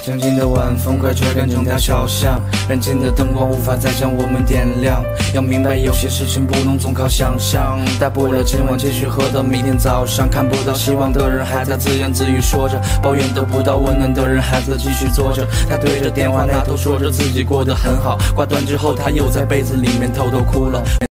将近的晚风快吹干整条小巷，人间的灯光无法再将我们点亮。要明白有些事情不能总靠想象，大不了今晚继续喝到明天早上。看不到希望的人还在自言自语说着，抱怨得不到温暖的人还在继续坐着。他对着电话那头说着自己过得很好，挂断之后他又在被子里面偷偷哭了。